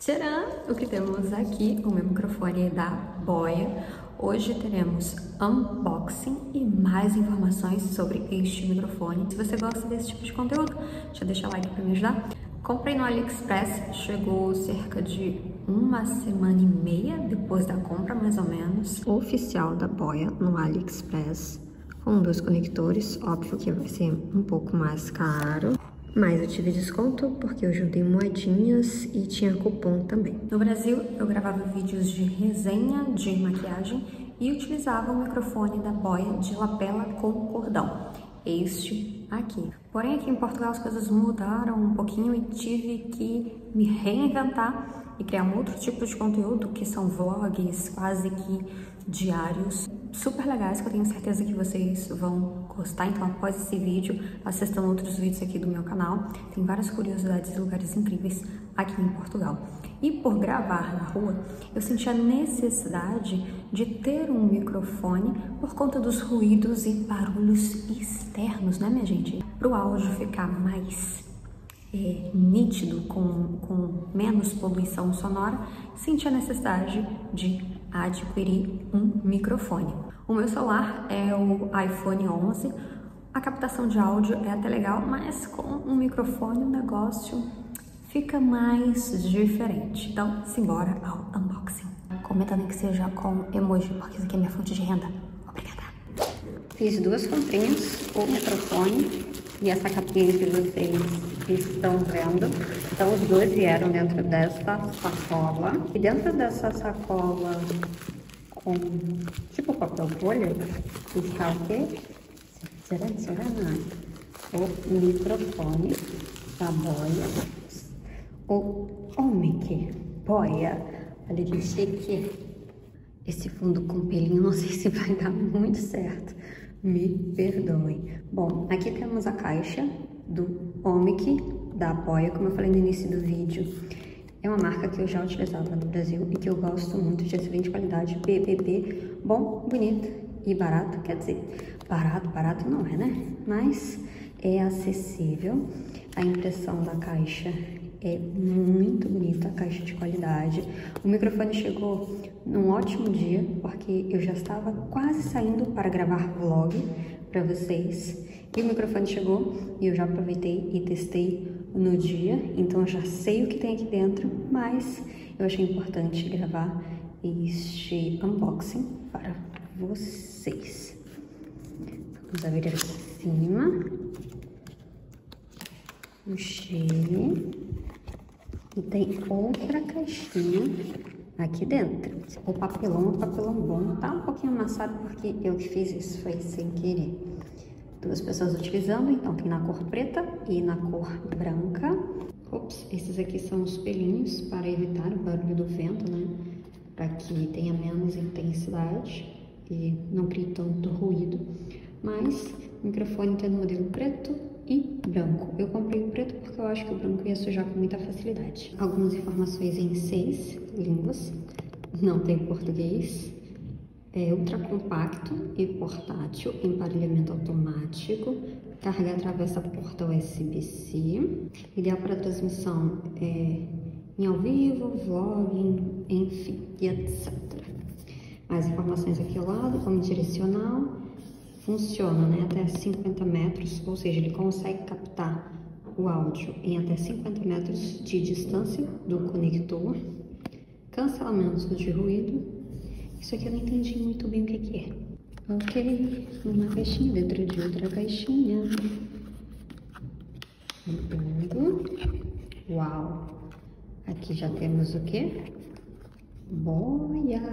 Tcharam! O que temos aqui, o meu microfone da Boya. Hoje teremos unboxing e mais informações sobre este microfone. Se você gosta desse tipo de conteúdo, deixa o like para me ajudar. Comprei no AliExpress, chegou cerca de uma semana e meia depois da compra, mais ou menos. Oficial da Boya no AliExpress, com 2 conectores, óbvio que vai ser um pouco mais caro. Mas eu tive desconto porque eu juntei moedinhas e tinha cupom também. No Brasil, eu gravava vídeos de resenha de maquiagem e utilizava o microfone da Boya de lapela com cordão. Este aqui. Porém, aqui em Portugal as coisas mudaram um pouquinho e tive que me reinventar e criar um outro tipo de conteúdo, que são vlogs quase que diários, super legais, que eu tenho certeza que vocês vão gostar. Então, após esse vídeo, assistam outros vídeos aqui do meu canal. Tem várias curiosidades e lugares incríveis aqui em Portugal. E por gravar na rua, eu senti a necessidade de ter um microfone por conta dos ruídos e barulhos externos, né, minha gente? Para o áudio ficar mais nítido, com menos poluição sonora, senti a necessidade de adquirir um microfone. O meu celular é o iPhone 11, a captação de áudio é até legal, mas com um microfone o negócio fica mais diferente. Então, simbora ao unboxing. Comenta nem que seja com emoji, porque isso aqui é minha fonte de renda. Obrigada! Fiz 2 comprinhas, o microfone e essa capinha que vocês estão vendo. Então, os 2 vieram dentro dessa sacola. E dentro dessa sacola, com tipo papel folha, está o quê? Será? O microfone da Boya. O Omic Boya. Olha que chique. Esse fundo com pelinho, não sei se vai dar muito certo. Me perdoem. Bom, aqui temos a caixa do Omic da Boya, como eu falei no início do vídeo. É uma marca que eu já utilizava no Brasil e que eu gosto muito, de excelente qualidade, BBB, bom, bonito e barato. Quer dizer, barato não é, né? Mas é acessível. A impressão da caixa é muito bonita, a caixa de qualidade. O microfone chegou num ótimo dia, porque eu já estava quase saindo para gravar vlog para vocês. E o microfone chegou e eu já aproveitei e testei no dia, então eu já sei o que tem aqui dentro, mas eu achei importante gravar este unboxing para vocês. Vamos abrir aqui em cima. Puxei. E tem outra caixinha aqui dentro. O papelão bom. Tá um pouquinho amassado porque eu que fiz isso, foi sem querer. 2 pessoas utilizando, então tem na cor preta e na cor branca. Ops, esses aqui são os pelinhos para evitar o barulho do vento, né? Para que tenha menos intensidade e não crie tanto ruído. Mas o microfone tem no modelo preto e branco. Eu comprei o preto porque eu acho que o branco ia sujar com muita facilidade. Algumas informações em 6 línguas, não tem português. É ultra compacto e portátil, emparelhamento automático, carga através da porta USB-C, ideal para transmissão em ao vivo, vlog, enfim, e etc. Mais informações aqui ao lado, como direcional, funciona, né, até 50 metros, ou seja, ele consegue captar o áudio em até 50 metros de distância do conector, cancelamento de ruído. Isso aqui eu não entendi muito bem o que é. Ok, uma caixinha dentro de outra caixinha. Uau! Aqui já temos o que? Boya!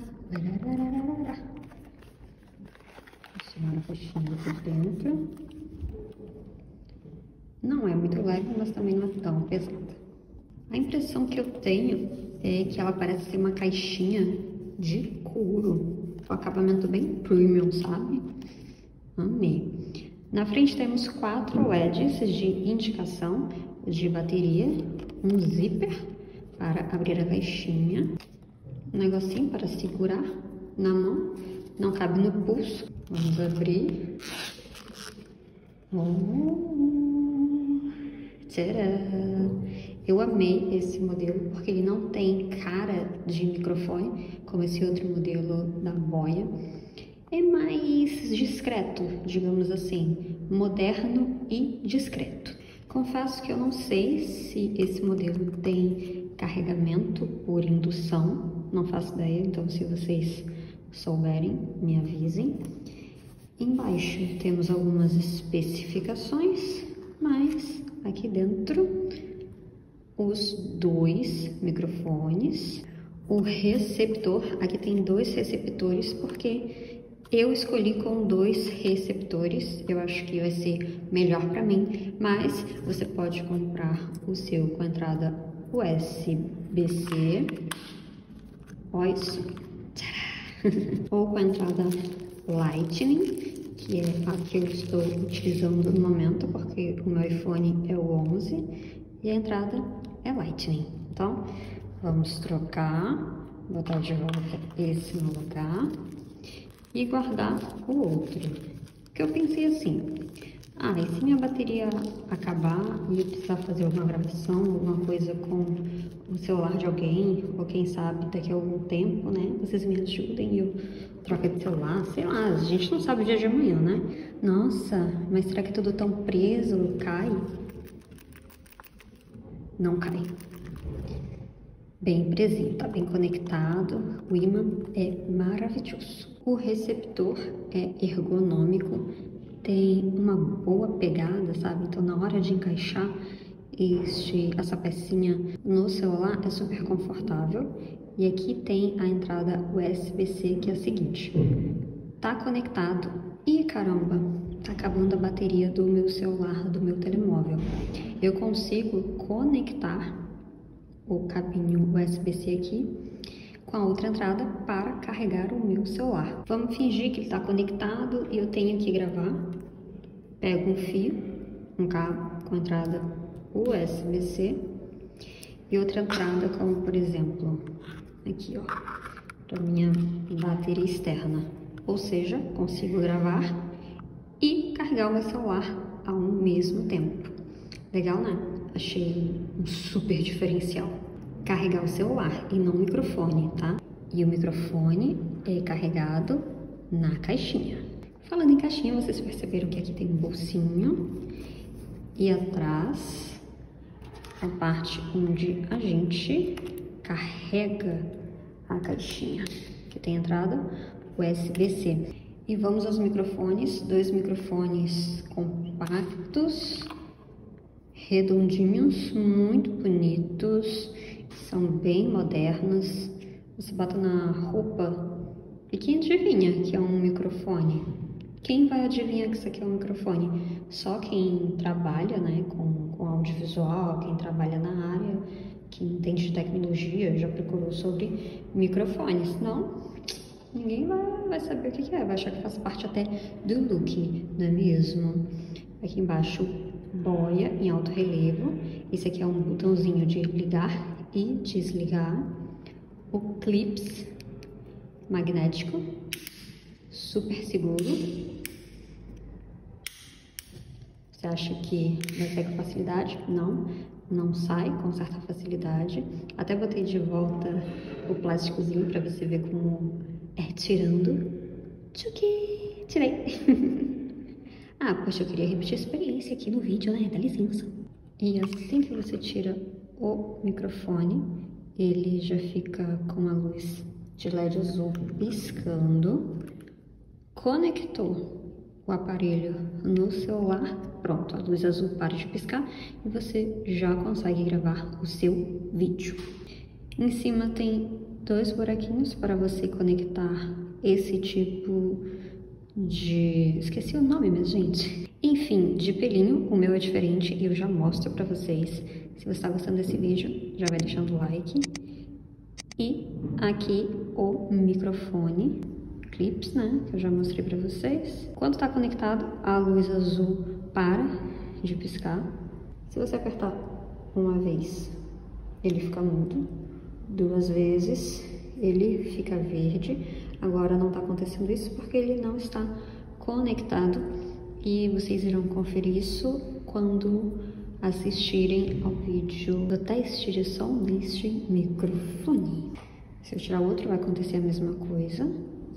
Uma caixinha por dentro. Não é muito leve, mas também não é tão pesada. A impressão que eu tenho é que ela parece ser uma caixinha de couro, um acabamento bem premium, sabe? Amei. Na frente temos 4 LEDs de indicação de bateria, um zíper para abrir a caixinha, um negocinho para segurar na mão, não cabe no pulso. Vamos abrir. Tcharam! Eu amei esse modelo porque ele não de microfone, como esse outro modelo da Boya. É mais discreto, digamos assim, moderno e discreto. Confesso que eu não sei se esse modelo tem carregamento por indução, não faço ideia, então se vocês souberem, me avisem. Embaixo temos algumas especificações, mas aqui dentro os dois microfones, o receptor, aqui tem dois receptores porque eu escolhi com dois receptores, eu acho que vai ser melhor para mim, mas você pode comprar o seu com entrada USB-C, olha isso, ou com entrada Lightning, que é a que eu estou utilizando no momento, porque o meu iPhone é o 11 e a entrada é Lightning. Então, vamos trocar, botar de volta esse no lugar e guardar o outro. Porque eu pensei assim, e se minha bateria acabar e eu precisar fazer alguma gravação, alguma coisa com o celular de alguém, ou quem sabe daqui a algum tempo, né, vocês me ajudem e eu troco de celular, sei lá, a gente não sabe o dia de amanhã, né? Nossa, mas será que tudo tão preso, cai? Não cai. Bem presinho, tá bem conectado, o ímã é maravilhoso. O receptor é ergonômico, tem uma boa pegada, sabe? Então na hora de encaixar essa pecinha no celular é super confortável. E aqui tem a entrada USB-C, que é a seguinte, tá conectado e caramba, tá acabando a bateria do meu celular, do meu telemóvel. Eu consigo conectar o cabinho USB-C aqui com a outra entrada para carregar o meu celular. Vamos fingir que ele está conectado e eu tenho que gravar. Pego um fio, um cabo com entrada USB-C e outra entrada, como por exemplo, aqui ó, para minha bateria externa. Ou seja, consigo gravar e carregar o meu celular ao mesmo tempo. Legal, né? Achei um super diferencial. Carregar o celular e não o microfone, tá? E o microfone é carregado na caixinha. Falando em caixinha, vocês perceberam que aqui tem um bolsinho e atrás a parte onde a gente carrega a caixinha, que tem entrada USB-C. E vamos aos microfones, dois microfones compactos, redondinhos, muito bonitos, são bem modernos. Você bota na roupa e quem adivinha que é um microfone? Quem vai adivinhar que isso aqui é um microfone? Só quem trabalha, né, com audiovisual, quem trabalha na área, quem entende de tecnologia, já procurou sobre microfones. Não, ninguém vai saber o que é, vai achar que faz parte até do look, não é mesmo? Aqui embaixo, Boya em alto relevo. Esse aqui é um botãozinho de ligar e desligar. O clips magnético, super seguro. Você acha que vai sair com facilidade? Não sai com certa facilidade. Até botei de volta o plásticozinho para você ver como é tirando. Tchuki! Tirei! Poxa, eu queria repetir a experiência aqui no vídeo, né? Dá licença. E assim que você tira o microfone, ele já fica com a luz de LED azul piscando. Conectou o aparelho no celular, pronto, a luz azul para de piscar e você já consegue gravar o seu vídeo. Em cima tem dois buraquinhos para você conectar esse tipo de... esqueci o nome, minha gente. Enfim, de pelinho, o meu é diferente e eu já mostro pra vocês. Se você está gostando desse vídeo, já vai deixando o like. E aqui o microfone, clips, né, que eu já mostrei pra vocês. Quando tá conectado, a luz azul para de piscar. Se você apertar uma vez, ele fica mudo. Duas vezes, ele fica verde. Agora não está acontecendo isso porque ele não está conectado e vocês irão conferir isso quando assistirem ao vídeo do teste de som deste microfone. Se eu tirar outro, vai acontecer a mesma coisa.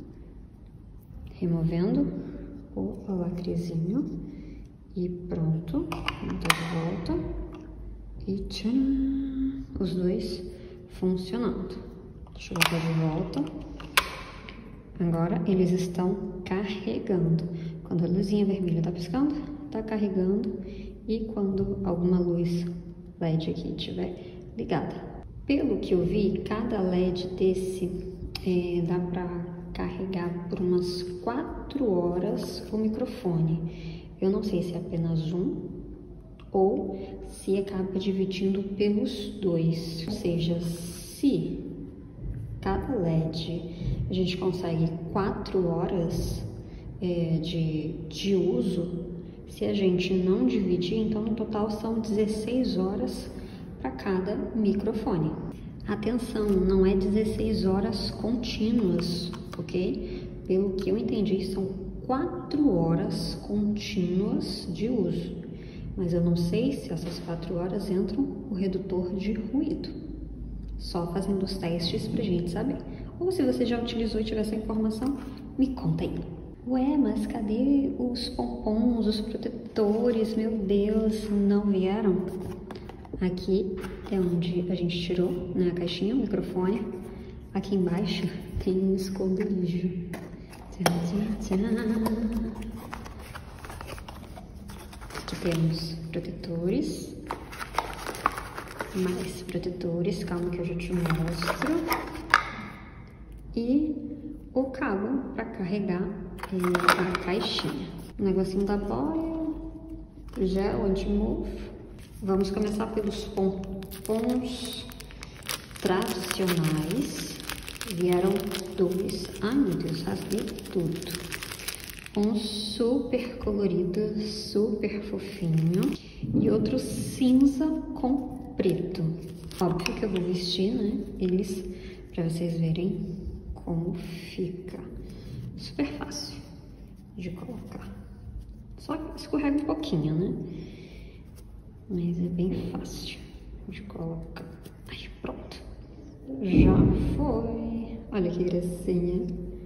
Removendo o alacrezinho. E pronto. Tá de volta. E tcharam! Os dois funcionando. Deixa eu botar de volta. Agora eles estão carregando. Quando a luzinha vermelha tá piscando, tá carregando. E quando alguma luz LED aqui estiver ligada. Pelo que eu vi, cada LED desse dá pra carregar por umas 4 horas o microfone. Eu não sei se é apenas um ou se acaba dividindo pelos dois. Ou seja, se cada LED a gente consegue 4 horas de uso, se a gente não dividir, então no total são 16 horas para cada microfone. Atenção, não é 16 horas contínuas, ok? Pelo que eu entendi, são 4 horas contínuas de uso. Mas eu não sei se essas 4 horas entram o redutor de ruído. Só fazendo os testes pra gente saber. Ou se você já utilizou e tiver essa informação, me conta aí. Ué, mas cadê os pompons, os protetores? Meu Deus, não vieram? Aqui é onde a gente tirou, né, a caixinha, o microfone. Aqui embaixo tem um esconderijo. Aqui temos protetores. Mais protetores, calma que eu já te mostro. E o cabo para carregar a caixinha. O negocinho da boia, gel anti-mofo. Vamos começar pelos pompons tradicionais. Vieram 2. Ai meu Deus, rasguei tudo. Um super colorido, super fofinho. E outro cinza com preto. Óbvio que eu vou vestir, né, eles para vocês verem como fica. Super fácil de colocar. Só que escorrega um pouquinho, né? Mas é bem fácil de colocar. Aí, pronto. Já foi. Olha que gracinha.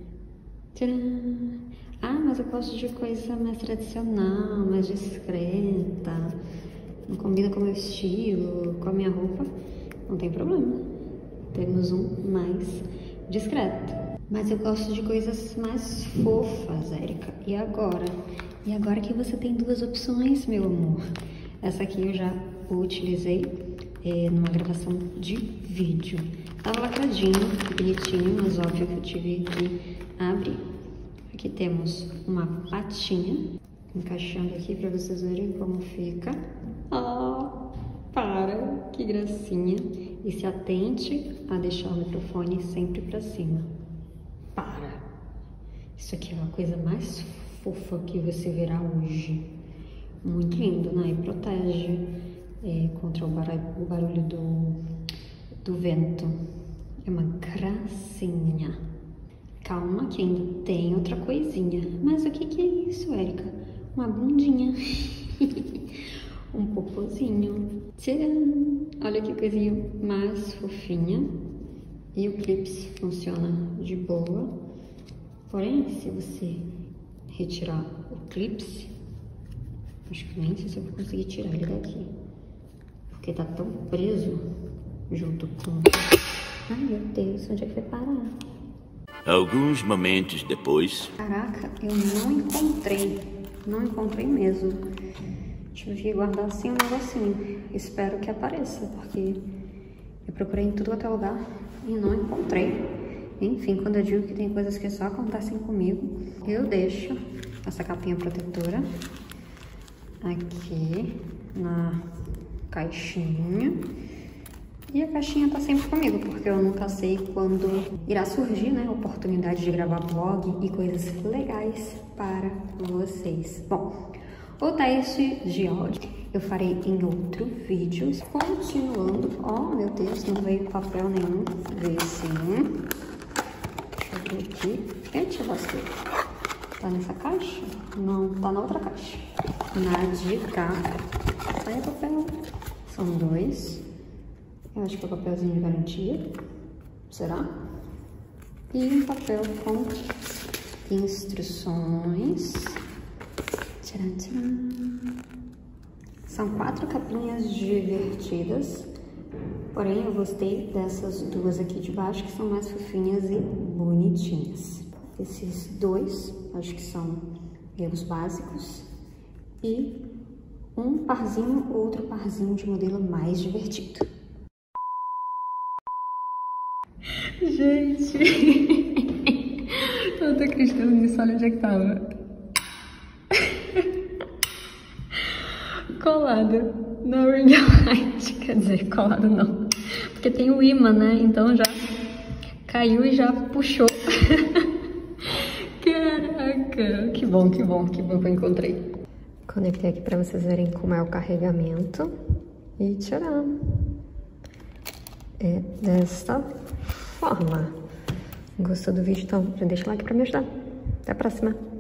Tcharam! Ah, mas eu gosto de coisa mais tradicional, mais discreta. Não combina com o meu estilo, com a minha roupa. Não tem problema. Temos um mais discreto. Mas eu gosto de coisas mais fofas, Érica. E agora? E agora que você tem 2 opções, meu amor. Essa aqui eu já utilizei numa gravação de vídeo. Tava lacradinho, bonitinho, mas óbvio que eu tive que abrir. Aqui temos uma patinha, encaixando aqui para vocês verem como fica. Ah, para, que gracinha. E se atente a deixar o microfone sempre para cima. Para. Isso aqui é uma coisa mais fofa que você verá hoje. Muito lindo, né? E protege contra o barulho do vento. É uma gracinha. Calma que ainda tem outra coisinha. Mas o que é isso, Érica? Uma bundinha. Um popozinho. Tcharam! Olha que coisinha mais fofinha. E o clips funciona de boa. Porém, se você retirar o clips, acho que nem sei se eu vou conseguir tirar ele daqui. Porque tá tão preso junto com... Ai, meu Deus, onde é que foi parar? Alguns momentos depois... Caraca, eu não encontrei. Não encontrei mesmo. Tive que guardar assim um negocinho. Espero que apareça, porque eu procurei em tudo quanto é lugar e não encontrei. Enfim, quando eu digo que tem coisas que só acontecem comigo, eu deixo essa capinha protetora aqui na caixinha. E a caixinha tá sempre comigo, porque eu nunca sei quando irá surgir, né, a oportunidade de gravar vlog e coisas legais para vocês. Bom, o teste de áudio eu farei em outro vídeo. Continuando, oh meu Deus, não veio papel nenhum, veio sim. Deixa eu ver aqui, eu te mostrei. Tá nessa caixa? Não, tá na outra caixa. Na de cá, sai o papel, são 2. Eu acho que é o papelzinho de garantia. Será? E um papel com instruções. Tcharam, tcharam. São 4 capinhas divertidas, porém eu gostei dessas duas aqui de baixo, que são mais fofinhas e bonitinhas. Esses dois, acho que são os básicos, e um parzinho, outro parzinho de modelo mais divertido. Gente, eu não tô acreditando nisso, olha onde é que tava. Colado na ring light, quer dizer, colado não, porque tem o imã, né, então já caiu e já puxou. Caraca, que bom que eu encontrei. Conectei aqui pra vocês verem como é o carregamento e tcharam! É desta forma. Gostou do vídeo? Então, já deixa o like pra me ajudar. Até a próxima!